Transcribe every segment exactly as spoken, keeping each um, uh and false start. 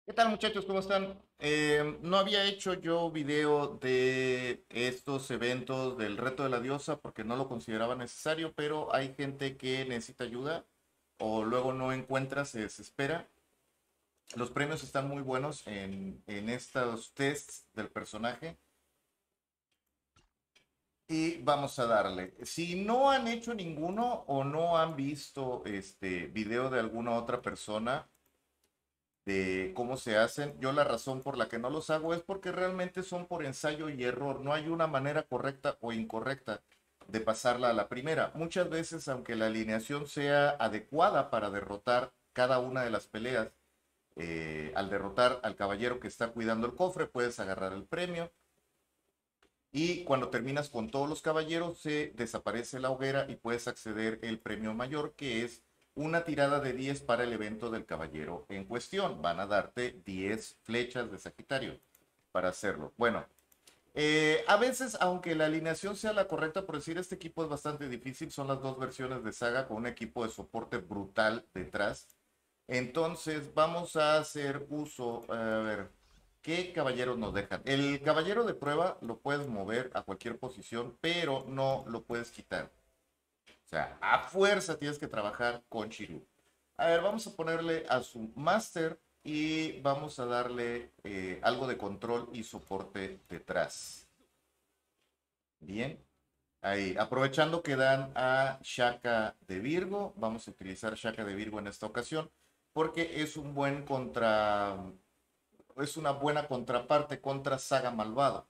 ¿Qué tal muchachos? ¿Cómo están? Eh, no había hecho yo video de estos eventos del reto de la diosa porque no lo consideraba necesario, pero hay gente que necesita ayuda o luego no encuentra, se desespera. Los premios están muy buenos en, en estos tests del personaje y vamos a darle. Si no han hecho ninguno o no han visto este video de alguna otra persona, de cómo se hacen. Yo la razón por la que no los hago es porque realmente son por ensayo y error. No hay una manera correcta o incorrecta de pasarla a la primera. Muchas veces, aunque la alineación sea adecuada para derrotar cada una de las peleas, eh, al derrotar al caballero que está cuidando el cofre, puedes agarrar el premio. Y cuando terminas con todos los caballeros, se desaparece la hoguera y puedes acceder el premio mayor, que es una tirada de diez para el evento del caballero en cuestión. Van a darte diez flechas de Sagitario para hacerlo. Bueno, eh, a veces, aunque la alineación sea la correcta, por decir, este equipo es bastante difícil. Son las dos versiones de Saga con un equipo de soporte brutal detrás. Entonces, vamos a hacer uso, a ver, ¿qué caballeros nos dejan? El caballero de prueba lo puedes mover a cualquier posición, pero no lo puedes quitar. O sea, a fuerza tienes que trabajar con Chiru. A ver, vamos a ponerle a su Master y vamos a darle eh, algo de control y soporte detrás. Bien. Ahí, aprovechando que dan a Shaka de Virgo, vamos a utilizar Shaka de Virgo en esta ocasión porque es un buen contra, es una buena contraparte contra Saga Malvado.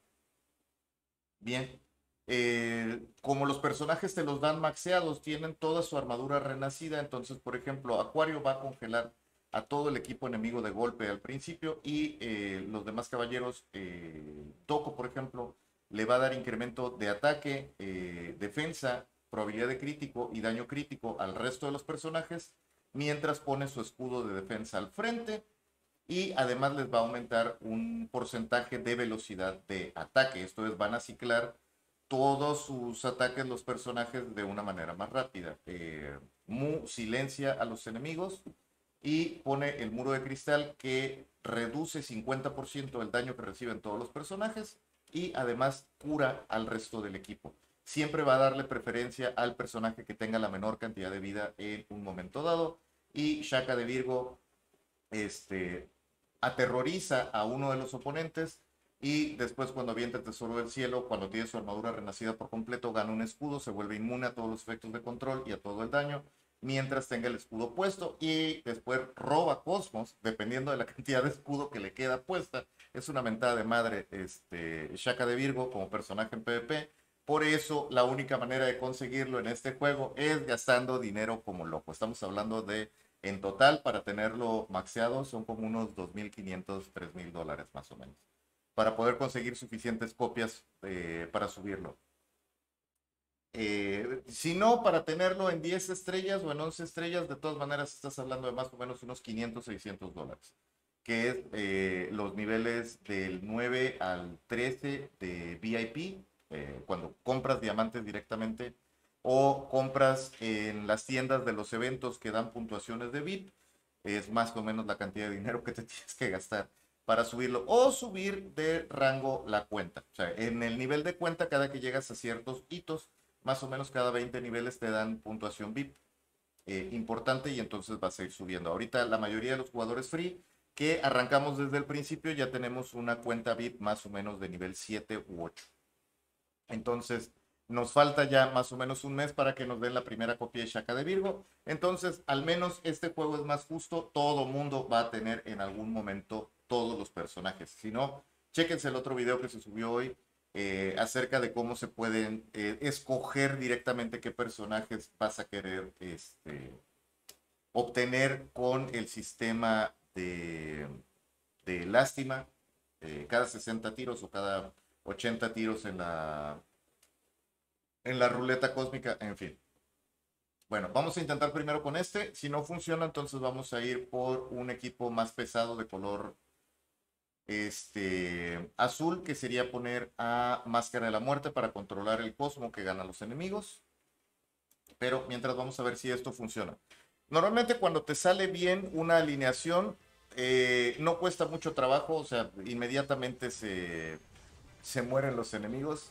Bien, eh, como los personajes te los dan maxeados, tienen toda su armadura renacida, entonces, por ejemplo, Acuario va a congelar a todo el equipo enemigo de golpe al principio y eh, los demás caballeros, eh, Toco, por ejemplo, le va a dar incremento de ataque, eh, defensa, probabilidad de crítico y daño crítico al resto de los personajes, mientras pone su escudo de defensa al frente y además les va a aumentar un porcentaje de velocidad de ataque. Esto es, van a ciclar todos sus ataques los personajes de una manera más rápida. Eh, Mu silencia a los enemigos y pone el muro de cristal que reduce cincuenta por ciento el daño que reciben todos los personajes y además cura al resto del equipo. Siempre va a darle preferencia al personaje que tenga la menor cantidad de vida en un momento dado. Y Shaka de Virgo este, aterroriza a uno de los oponentes y después cuando avienta el tesoro del cielo, cuando tiene su armadura renacida por completo, gana un escudo, se vuelve inmune a todos los efectos de control y a todo el daño, mientras tenga el escudo puesto y después roba Cosmos, dependiendo de la cantidad de escudo que le queda puesta. Es una mentada de madre este, Shaka de Virgo como personaje en PvP. Por eso la única manera de conseguirlo en este juego es gastando dinero como loco. Estamos hablando de en total, para tenerlo maxeado, son como unos dos mil quinientos, tres mil dólares más o menos, para poder conseguir suficientes copias eh, para subirlo. Eh, si no, para tenerlo en diez estrellas o en once estrellas, de todas maneras estás hablando de más o menos unos quinientos, seiscientos dólares, que es eh, los niveles del nueve al trece de V I P, eh, cuando compras diamantes directamente o compras en las tiendas de los eventos que dan puntuaciones de V I P, es más o menos la cantidad de dinero que te tienes que gastar para subirlo o subir de rango la cuenta. O sea, en el nivel de cuenta, cada que llegas a ciertos hitos, más o menos cada veinte niveles te dan puntuación V I P eh, importante y entonces vas a ir subiendo. Ahorita la mayoría de los jugadores free que arrancamos desde el principio ya tenemos una cuenta V I P más o menos de nivel siete u ocho. Entonces, nos falta ya más o menos un mes para que nos den la primera copia de Shaka de Virgo. Entonces, al menos este juego es más justo. Todo mundo va a tener en algún momento todos los personajes. Si no, chéquense el otro video que se subió hoy eh, acerca de cómo se pueden eh, escoger directamente qué personajes vas a querer este, obtener con el sistema de, de lástima. Eh, cada sesenta tiros o cada ochenta tiros en la en la ruleta cósmica, en fin. Bueno, vamos a intentar primero con este. Si no funciona, entonces vamos a ir por un equipo más pesado de color este, azul, que sería poner a Máscara de la Muerte para controlar el cosmo que gana los enemigos. Pero mientras vamos a ver si esto funciona. Normalmente cuando te sale bien una alineación, Eh, no cuesta mucho trabajo, o sea, inmediatamente se, se mueren los enemigos.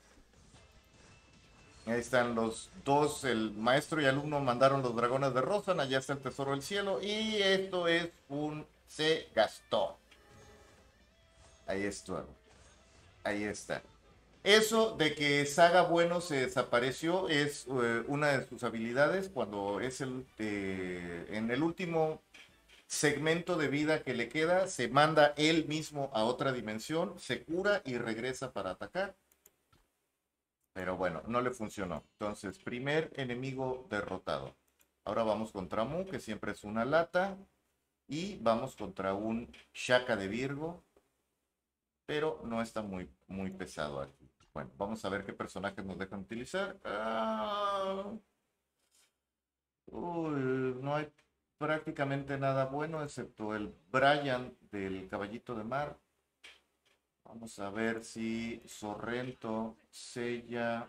Ahí están los dos, el maestro y alumno mandaron los dragones de Rosan, allá está el tesoro del cielo y esto es un... se gastó. Ahí está, ahí está. Eso de que Saga Bueno se desapareció es eh, una de sus habilidades cuando es el eh, en el último segmento de vida que le queda, se manda él mismo a otra dimensión, se cura y regresa para atacar. Pero bueno, no le funcionó. Entonces, primer enemigo derrotado. Ahora vamos contra Mu, que siempre es una lata. Y vamos contra un Shaka de Virgo. Pero no está muy, muy pesado aquí. Bueno, vamos a ver qué personajes nos dejan utilizar. Ah, uy, no hay prácticamente nada bueno excepto el Brian del Caballito de Mar. Vamos a ver si Sorrento sella.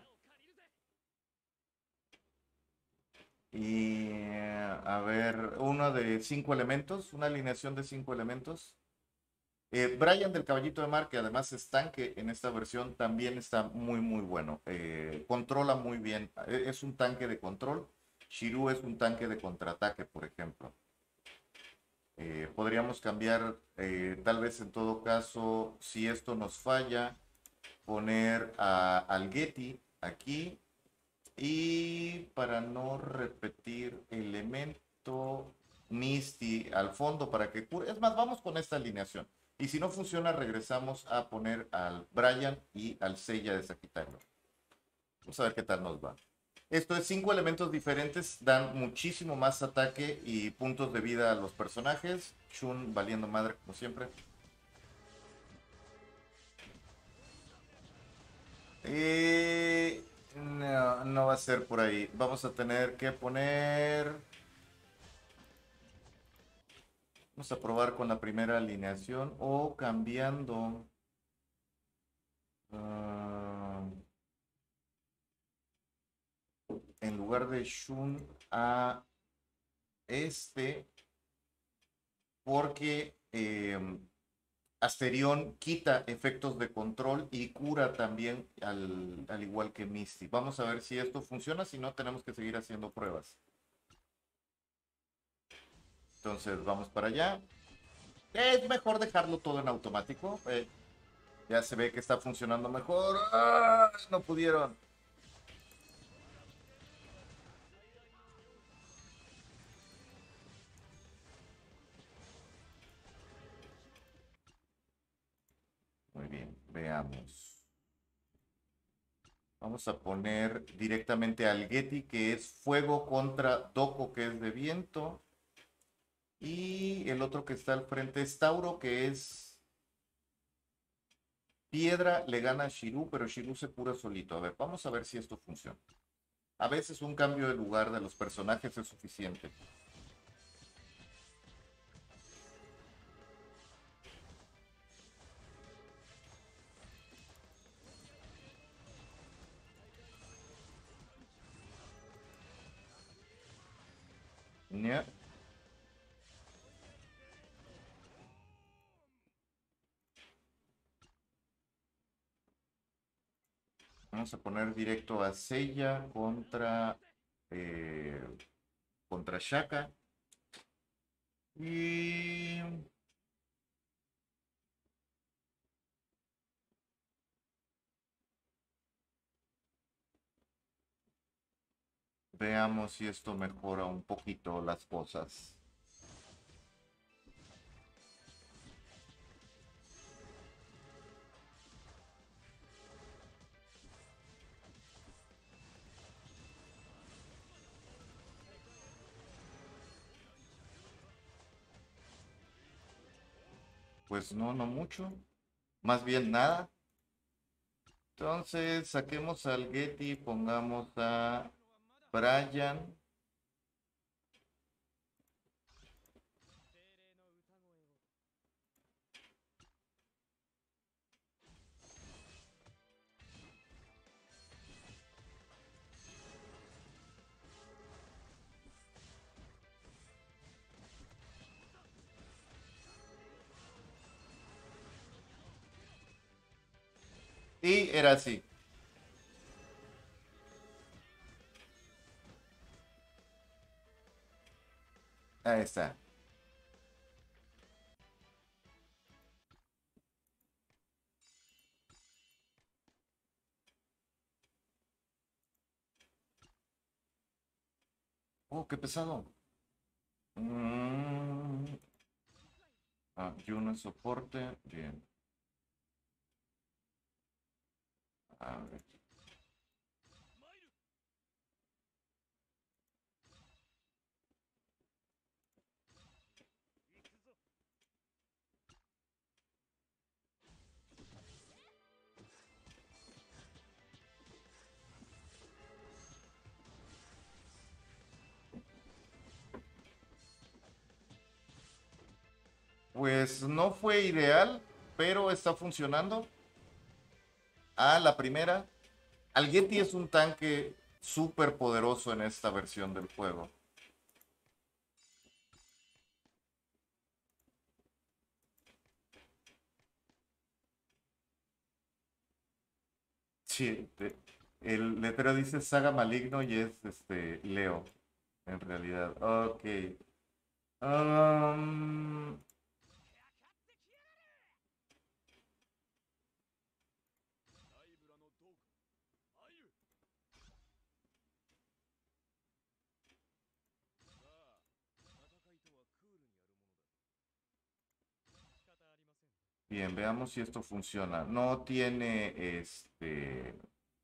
Y a ver, uno de cinco elementos, una alineación de cinco elementos. Eh, Brian del Caballito de Mar, que además es tanque en esta versión, también está muy, muy bueno. Eh, controla muy bien. Eh, Es un tanque de control. Shiru es un tanque de contraataque, por ejemplo. Eh, podríamos cambiar, eh, tal vez en todo caso, si esto nos falla, poner a, al Getty aquí. Y para no repetir elemento Misty al fondo para que cure. Es más, vamos con esta alineación. Y si no funciona, regresamos a poner al Brian y al Seiya de Sagitario. Vamos a ver qué tal nos va. Esto es cinco elementos diferentes, dan muchísimo más ataque y puntos de vida a los personajes. Shun valiendo madre como siempre. Eh, no, no va a ser por ahí. Vamos a tener que poner... Vamos a probar con la primera alineación o cambiando. Uh, en lugar de Shun a este, porque eh, Asterión quita efectos de control y cura también al, al igual que Misty. Vamos a ver si esto funciona, si no tenemos que seguir haciendo pruebas. Entonces vamos para allá. Es mejor dejarlo todo en automático. Eh, ya se ve que está funcionando mejor. ¡Ah! No pudieron. Muy bien, veamos. Vamos a poner directamente al Getty, que es fuego contra Doko, que es de viento. Y el otro que está al frente es Tauro, que es piedra. Le gana a Shiru, pero Shiru se cura solito. A ver, vamos a ver si esto funciona. A veces un cambio de lugar de los personajes es suficiente. ¿Ya? Vamos a poner directo a Seiya contra, eh, contra Shaka. Y veamos si esto mejora un poquito las cosas. Pues no, no mucho. Más bien nada. Entonces saquemos al Getty, pongamos a Brian. Y era así. Ahí está. Oh, qué pesado. Mm, ah, y uno en soporte. Bien. A ver. Pues no fue ideal, pero está funcionando. Ah, la primera. Algueti es un tanque súper poderoso en esta versión del juego. Sí, te- el letrero dice Saga Maligno y es este Leo, en realidad. Ok. Um, bien, veamos si esto funciona. No tiene este.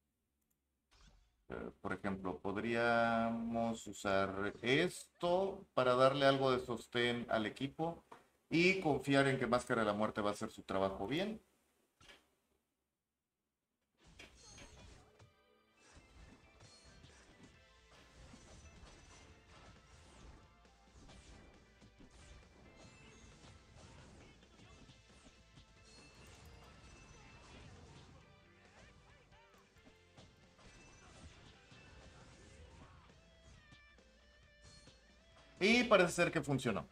Eh, por ejemplo, podríamos usar esto para darle algo de sostén al equipo y confiar en que Máscara de la Muerte va a hacer su trabajo bien. Y parece ser que funcionó.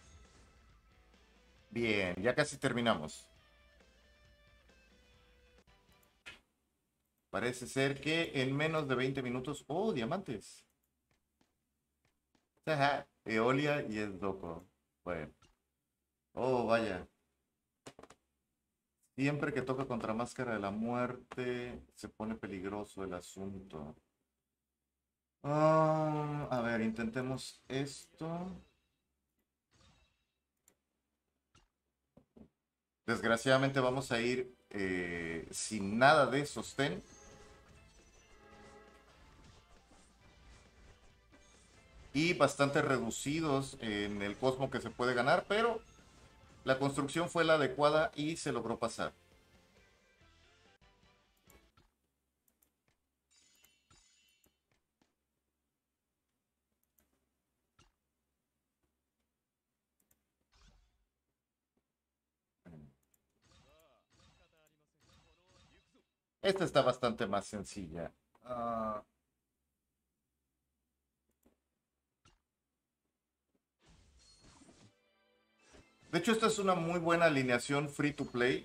Bien, ya casi terminamos. Parece ser que en menos de veinte minutos... ¡Oh, diamantes! Ajá, Eolia y es loco. Bueno. Oh, vaya. Siempre que toca contra Máscara de la Muerte, se pone peligroso el asunto. Ah, a ver, intentemos esto. Desgraciadamente vamos a ir eh, sin nada de sostén. Y bastante reducidos en el cosmo que se puede ganar, pero la construcción fue la adecuada y se logró pasar. Esta está bastante más sencilla. Uh, de hecho, esta es una muy buena alineación free to play.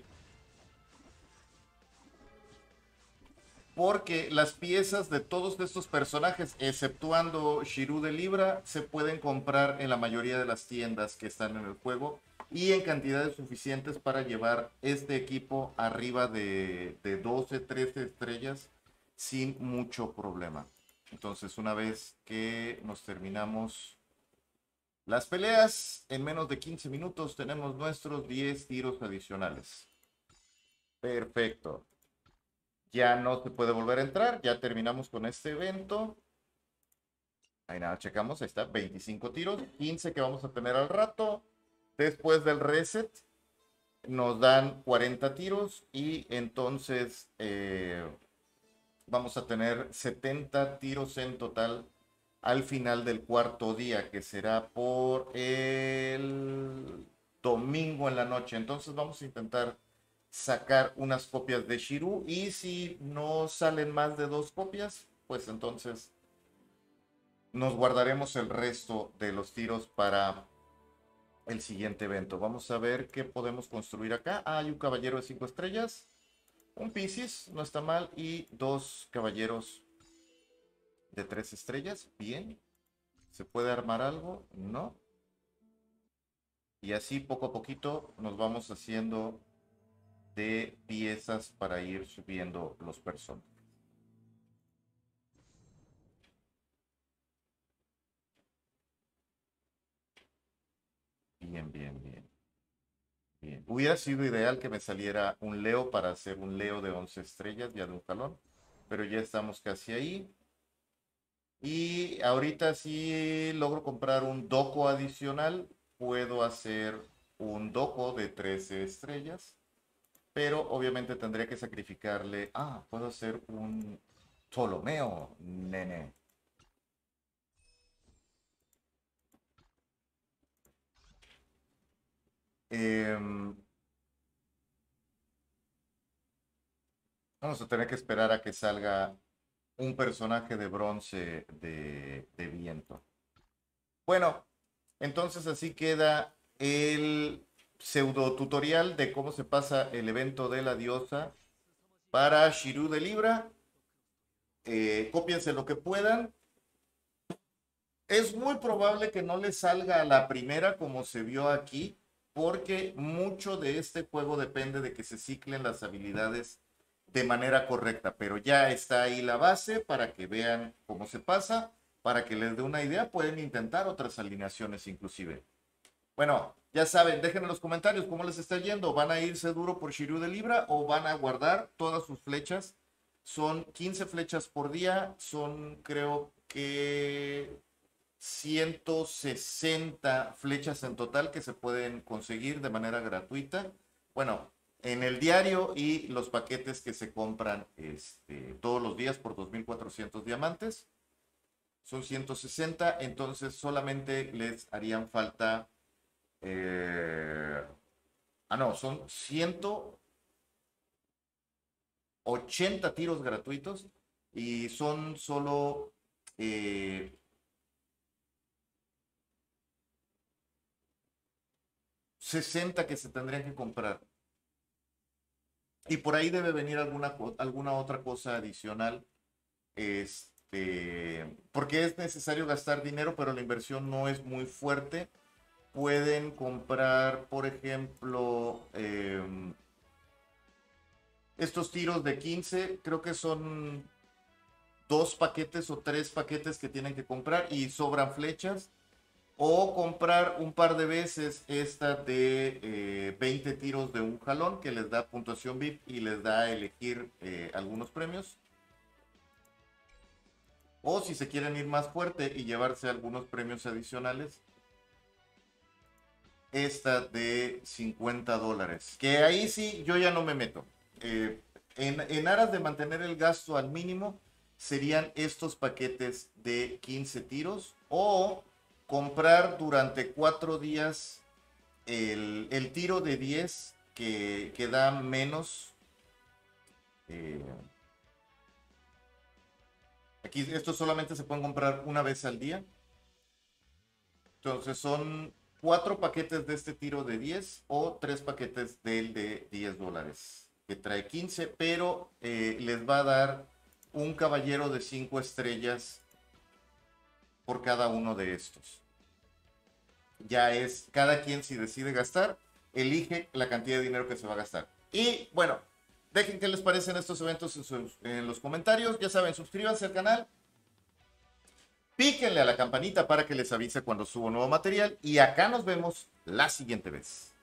Porque las piezas de todos estos personajes, exceptuando Shiru de Libra, se pueden comprar en la mayoría de las tiendas que están en el juego y en cantidades suficientes para llevar este equipo arriba de, de doce, trece estrellas sin mucho problema. Entonces, una vez que nos terminamos las peleas, en menos de quince minutos tenemos nuestros diez tiros adicionales. Perfecto. Ya no se puede volver a entrar, ya terminamos con este evento. Ahí nada, checamos, ahí está, veinticinco tiros, quince que vamos a tener al rato. Después del reset nos dan cuarenta tiros y entonces eh, vamos a tener setenta tiros en total al final del cuarto día, que será por el domingo en la noche. Entonces vamos a intentar sacar unas copias de Shiru y si no salen más de dos copias, pues entonces nos guardaremos el resto de los tiros para el siguiente evento. Vamos a ver qué podemos construir acá. Ah, hay un caballero de cinco estrellas. Un Piscis, no está mal. Y dos caballeros de tres estrellas. Bien. ¿Se puede armar algo? No. Y así poco a poquito nos vamos haciendo de piezas para ir subiendo los personajes. Bien, bien, bien. Bien. Hubiera sido ideal que me saliera un Leo para hacer un Leo de once estrellas ya de un jalón, pero ya estamos casi ahí. Y ahorita si logro comprar un Doco adicional, puedo hacer un Doco de trece estrellas, pero obviamente tendría que sacrificarle. Ah, puedo hacer un Ptolomeo, nene. Em, Vamos a tener que esperar a que salga un personaje de bronce de, de viento. Bueno, entonces así queda el pseudo tutorial de cómo se pasa el evento de la diosa para Shirú de Libra. Eh, cópiense lo que puedan. Es muy probable que no les salga a la primera como se vio aquí, porque mucho de este juego depende de que se ciclen las habilidades de manera correcta, pero ya está ahí la base para que vean cómo se pasa, para que les dé una idea, pueden intentar otras alineaciones inclusive. Bueno, ya saben, dejen en los comentarios cómo les está yendo. ¿Van a irse duro por Shiryu de Libra o van a guardar todas sus flechas? Son quince flechas por día, son creo que ciento sesenta flechas en total que se pueden conseguir de manera gratuita. Bueno, en el diario y los paquetes que se compran este, todos los días por dos mil cuatrocientos diamantes. Son ciento sesenta, entonces solamente les harían falta... Eh, ah, no, son ciento ochenta tiros gratuitos y son solo... Eh, sesenta que se tendrían que comprar. Y por ahí debe venir alguna, alguna otra cosa adicional. Este, porque es necesario gastar dinero, pero la inversión no es muy fuerte. Pueden comprar, por ejemplo, eh, estos tiros de quince. Creo que son dos paquetes o tres paquetes que tienen que comprar y sobran flechas. O comprar un par de veces esta de eh, veinte tiros de un jalón que les da puntuación V I P y les da a elegir eh, algunos premios. O si se quieren ir más fuerte y llevarse algunos premios adicionales, esta de cincuenta dólares. Que ahí sí yo ya no me meto. Eh, en, en aras de mantener el gasto al mínimo, serían estos paquetes de quince tiros o comprar durante cuatro días el, el tiro de diez que, que da menos. Eh, aquí estos solamente se pueden comprar una vez al día. Entonces son cuatro paquetes de este tiro de diez o tres paquetes del de diez dólares. Que trae quince, pero eh, les va a dar un caballero de cinco estrellas por cada uno de estos. Ya es cada quien, si decide gastar, elige la cantidad de dinero que se va a gastar. Y bueno, dejen qué les parecen estos eventos en, sus, en los comentarios. Ya saben, suscríbanse al canal, píquenle a la campanita para que les avise cuando subo nuevo material y acá nos vemos la siguiente vez.